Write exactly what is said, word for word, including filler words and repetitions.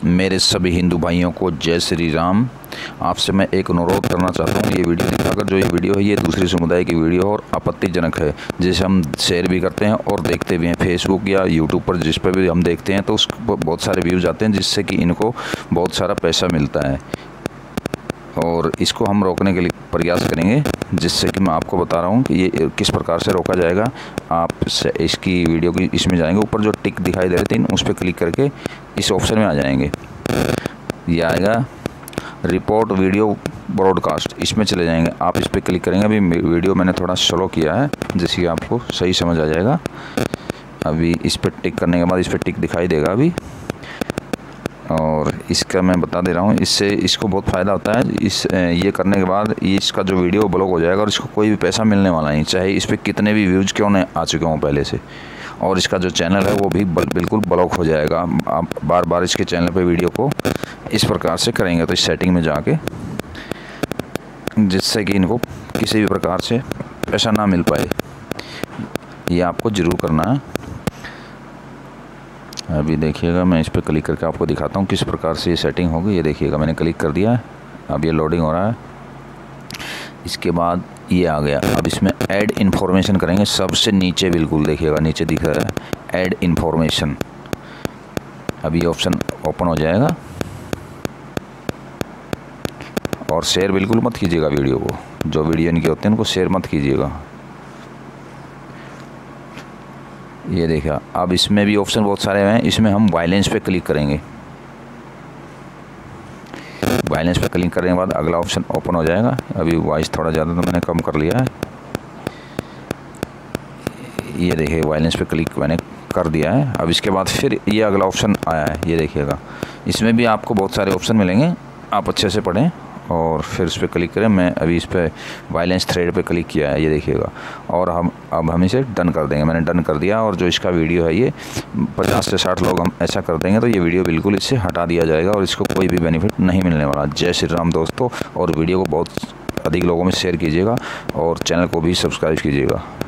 मेरे सभी हिंदू भाइयों को जय श्री राम। आपसे मैं एक अनुरोध करना चाहता हूँ, ये वीडियो दिखाकर जो ये वीडियो है ये दूसरी समुदाय की वीडियो और आपत्तिजनक है, जिसे हम शेयर भी करते हैं और देखते भी हैं फेसबुक या यूट्यूब पर, जिस पर भी हम देखते हैं तो उस पर बहुत सारे व्यूज़ आते हैं, जिससे कि इनको बहुत सारा पैसा मिलता है। और इसको हम रोकने के लिए प्रयास करेंगे, जिससे कि मैं आपको बता रहा हूँ कि ये किस प्रकार से रोका जाएगा। आप इसकी वीडियो की इसमें जाएंगे, ऊपर जो टिक दिखाई दे रहे थे उस पर क्लिक करके इस ऑप्शन में आ जाएंगे। ये आएगा रिपोर्ट वीडियो ब्रॉडकास्ट, इसमें चले जाएंगे। आप इस पर क्लिक करेंगे। अभी वीडियो मैंने थोड़ा स्लो किया है, जिससे कि आपको सही समझ आ जाएगा। अभी इस पर टिक करने के बाद इस पर टिक दिखाई देगा अभी, और इसका मैं बता दे रहा हूँ, इससे इसको बहुत फ़ायदा होता है। इस ये करने के बाद इसका जो वीडियो ब्लॉक हो जाएगा और इसको कोई भी पैसा मिलने वाला नहीं, चाहे इस पर कितने भी व्यूज़ क्यों नहीं आ चुके हों पहले से। और इसका जो चैनल है वो भी बिल्कुल ब्लॉक हो जाएगा। आप बार बार इसके चैनल पे वीडियो को इस प्रकार से करेंगे तो इस सेटिंग में जाके, जिससे कि इनको किसी भी प्रकार से पैसा ना मिल पाए, ये आपको ज़रूर करना है। अभी देखिएगा, मैं इस पर क्लिक करके आपको दिखाता हूँ किस प्रकार से ये सेटिंग होगी। ये देखिएगा, मैंने क्लिक कर दिया है, अब ये लोडिंग हो रहा है। इसके बाद ये आ गया। अब इसमें ऐड इन्फॉर्मेशन करेंगे, सबसे नीचे बिल्कुल देखिएगा, नीचे दिख रहा है ऐड इन्फॉर्मेशन। अब ये ऑप्शन ओपन हो जाएगा। और शेयर बिल्कुल मत कीजिएगा वीडियो को, जो वीडियो इनके होते हैं उनको शेयर मत कीजिएगा। ये देखा, अब इसमें भी ऑप्शन बहुत सारे हैं। इसमें हम वायलेंस पे क्लिक करेंगे। वायलेंस पे क्लिक करने के बाद अगला ऑप्शन ओपन हो जाएगा। अभी वॉइस थोड़ा ज़्यादा तो मैंने कम कर लिया है। ये देखिए, वायलेंस पे क्लिक मैंने कर दिया है। अब इसके बाद फिर ये अगला ऑप्शन आया है, ये देखिएगा। इसमें भी आपको बहुत सारे ऑप्शन मिलेंगे, आप अच्छे से पढ़ें और फिर इस पर क्लिक करें। मैं अभी इस पर वायलेंस थ्रेड पे क्लिक किया है, ये देखिएगा। और हम अब हम इसे डन कर देंगे। मैंने डन कर दिया। और जो इसका वीडियो है ये पचास से साठ लोग हम ऐसा कर देंगे तो ये वीडियो बिल्कुल इससे हटा दिया जाएगा और इसको कोई भी बेनिफिट नहीं मिलने वाला। जय श्री राम दोस्तों, और वीडियो को बहुत अधिक लोगों में शेयर कीजिएगा और चैनल को भी सब्सक्राइब कीजिएगा।